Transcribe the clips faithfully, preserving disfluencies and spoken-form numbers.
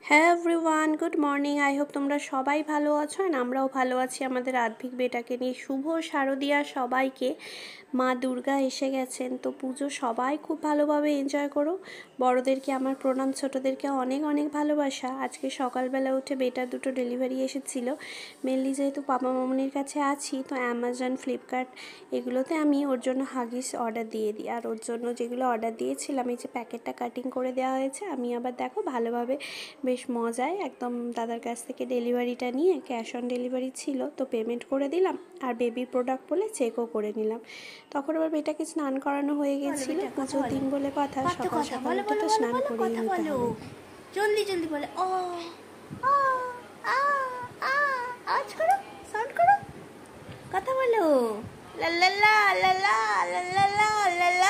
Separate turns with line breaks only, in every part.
Hello everyone, good morning. I hope তোমরা সবাই ভালো আছো, আর আমরাও ভালো আছি। আমাদের আদ্ভিক বেটাকে নিয়ে শুভ শারদিয়া সবাইকে। মা দুর্গা এসে গেছেন, তো পুজো সবাই খুব ভালোভাবে এনজয় করো। বড়োদেরকে আমার প্রণাম, ছোটোদেরকে অনেক অনেক ভালোবাসা। আজকে সকালবেলা উঠে বেটার দুটো ডেলিভারি এসেছিলো। মেনলি যেহেতু পাপা মামনির কাছে আছি, তো অ্যামাজন, ফ্লিপকার্ট এগুলোতে আমি ওর জন্য হাগিস অর্ডার দিয়ে দিই। আর ওর জন্য যেগুলো অর্ডার দিয়েছিলাম, এই যে প্যাকেটটা কাটিং করে দেওয়া হয়েছে, আমি আবার দেখো ভালোভাবে বেশ মজায় একদম দাদার কাছ থেকে ডেলিভারিটা নিয়ে, ক্যাশ অন ডেলিভারি ছিল তো পেমেন্ট করে দিলাম। আর বেবির প্রোডাক্ট বলে চেকও করে নিলাম। তখন আবার বেটাকে স্নান করানো হয়ে গেছিল, পুজোর দিন বলে কথা, সকাল সকাল উঠে তো স্নান করেই নিতে হবে।
জলদি জলদি বলে ও আ আ আ আওয়াজ করো, সাউন্ড করো, কথা বলো, লা লা লা লা লা লা লা লা লা লা।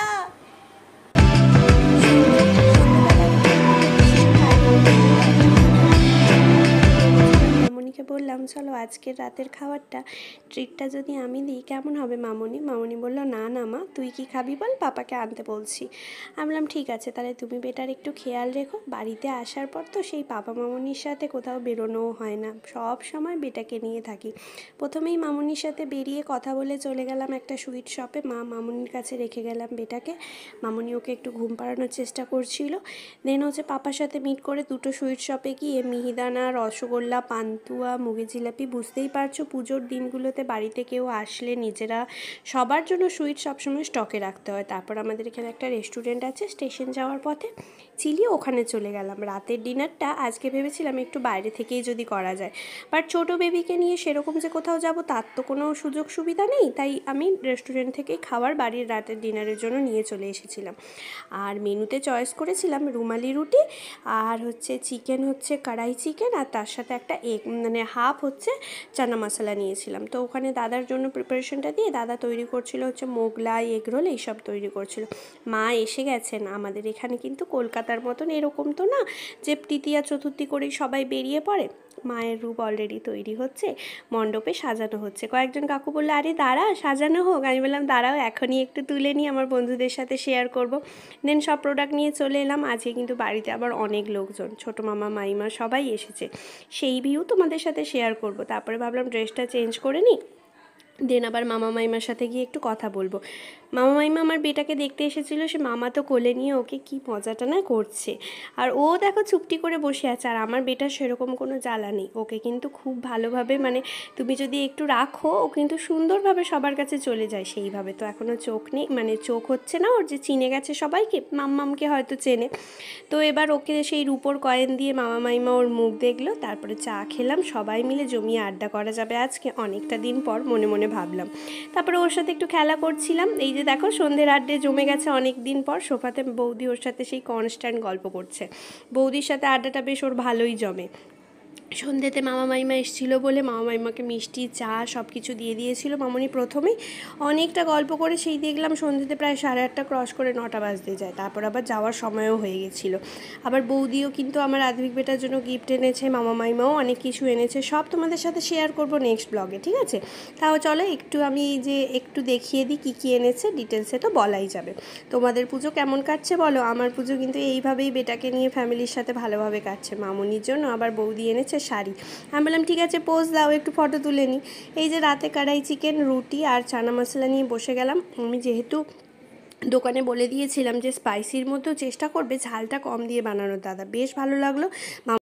মামনিকে বললাম চলো আজকের রাতের খাবারটা ট্রিটটা যদি আমি দিই কেমন হবে মামনি। মামনি বলল না না মা, তুই কি খাবি বল, পাপাকে আনতে বলছি। আমি বললাম ঠিক আছে, তাহলে তুমি বেটার একটু খেয়াল রেখো। বাড়িতে আসার পর তো সেই পাপা মামনির সাথে কোথাও বেরোনোও হয় না, সব সময় বেটাকে নিয়ে থাকি। প্রথমেই মামনির সাথে বেরিয়ে কথা বলে চলে গেলাম একটা সুইট শপে, মা মামনির কাছে রেখে গেলাম বেটাকে। মামনি ওকে একটু ঘুম পাড়ানোর চেষ্টা করছিল। দেন হচ্ছে পাপার সাথে মিট করে দুটো সুইট শপে গিয়ে মিহিদানা, রসগোল্লা, পান্তুয়া, মুগের জিলাপি, বুঝতেই পারছো পুজোর দিনগুলোতে বাড়িতে কেউ আসলে নিজেরা সবার জন্য সুইট সবসময় স্টকে রাখতে হয়। তারপর আমাদের এখানে একটা রেস্টুরেন্ট আছে স্টেশন যাওয়ার পথে, চিলি, ওখানে চলে গেলাম। রাতের ডিনারটা আজকে ভেবেছিলাম একটু বাইরে থেকেই যদি করা যায়, বাট ছোটো বেবিকে নিয়ে সেরকম যে কোথাও যাব তার তো কোনো সুযোগ সুবিধা নেই, তাই আমি রেস্টুরেন্ট থেকেই খাবার বাড়ির রাতের ডিনারের জন্য নিয়ে চলে এসেছিলাম। আর মেনুতে চয়েস করেছিলাম রুমালি রুটি, আর হচ্ছে চিকেন, হচ্ছে কড়াই চিকেন, আর তার সাথে একটা এগ মানে হাফ হচ্ছে চানা মশলা নিয়েছিলাম। তো ওখানে দাদার জন্য প্রিপারেশনটা দিয়ে দাদা তৈরি করছিল হচ্ছে মোগলাই, এগ রোল এইসব তৈরি করছিল। মা এসে গেছেন। আমাদের এখানে কিন্তু কলকাতার মতন এরকম তো না যে তৃতীয়া চতুর্থী করেই সবাই বেরিয়ে পড়ে। মায়ের রূপ অলরেডি তৈরি হচ্ছে, মণ্ডপে সাজানো হচ্ছে। কয়েকজন কাকু বললো আরে দাঁড়া, সাজানো হোক। আমি বললাম দাঁড়াও, এখনই একটু তুলে নিই, আমার বন্ধুদের সাথে শেয়ার করব। দেন সব প্রোডাক্ট নিয়ে চলে এলাম। আজকে কিন্তু বাড়িতে আবার অনেক লোকজন, ছোটো মামা, মাইমা সবাই এসেছে, সেই ভিউ তোমাদের সাথে শেয়ার করব। তারপরে ভাবলাম ড্রেসটা চেঞ্জ করে নিই, দেন আবার মামা মাইমার সাথে গিয়ে একটু কথা বলবো। মামা মাইমা আমার বেটাকে দেখতে এসেছিলো, সে মামা তো কোলে নিয়ে ওকে কি মজাটা না করছে, আর ও দেখো চুপটি করে বসে আছে। আর আমার বেটার সেরকম কোনো জ্বালা নেই, ওকে কিন্তু খুব ভালোভাবে মানে তুমি যদি একটু রাখো ও কিন্তু সুন্দরভাবে সবার কাছে চলে যায় সেইভাবে। তো এখনও চোখ নেই, মানে চোখ হচ্ছে না ওর, যে চিনে গেছে সবাইকে, মাম্মামকে হয়তো চেনে। তো এবার ওকে সেই রূপোর কয়েন দিয়ে মামা মাইমা ওর মুখ দেখলো, তারপরে চা খেলাম, সবাই মিলে জমিয়ে আড্ডা করা যাবে আজকে অনেকটা দিন পর, মনে মনে ভাবলাম। তারপরে ওর সাথে একটু খেলা করছিলাম। এই যে দেখো সন্ধ্যের আড্ডে জমে গেছে অনেক দিন পর, সোফাতে বৌদি ওর সাথে সেই কনস্ট্যান্ট গল্প করছে। বৌদির সাথে আড্ডাটা বেশ ওর ভালোই জমে। সন্ধ্যেতে মামা মাইমা এসেছিলো বলে মামা মাইমাকে মিষ্টি, চা সব কিছু দিয়ে দিয়েছিল মামনি। প্রথমেই অনেকটা গল্প করে সেই দেখলাম সন্ধ্যেতে প্রায় সাড়ে আটটা ক্রস করে নটা বাজতে যায়। তারপর আবার যাওয়ার সময়ও হয়ে গেছিলো। আবার বৌদিও কিন্তু আমার আদ্ভিক বেটার জন্য গিফট এনেছে, মামা মাইমাও অনেক কিছু এনেছে, সব তোমাদের সাথে শেয়ার করব নেক্সট ব্লগে, ঠিক আছে? তাও চলো একটু আমি যে একটু দেখিয়ে দিই কী কী এনেছে, ডিটেলসে তো বলাই যাবে। তোমাদের পুজো কেমন কাটছে বলো? আমার পুজো কিন্তু এইভাবেই বেটাকে নিয়ে ফ্যামিলির সাথে ভালোভাবে কাটছে। মামনির জন্য আবার বৌদি এনেছে শাড়ি। আমি বললাম ঠিক আছে পোজ দাও, একটু ফটো তুলে নিই। এই যে রাতে কড়াই চিকেন, রুটি আর চানা মশলা নিয়ে বসে গেলাম। আমি যেহেতু দোকানে বলে দিয়েছিলাম যে স্পাইসির মধ্যেও চেষ্টা করবে ঝালটা কম দিয়ে বানানোর, দাদা বেশ ভালো লাগলো।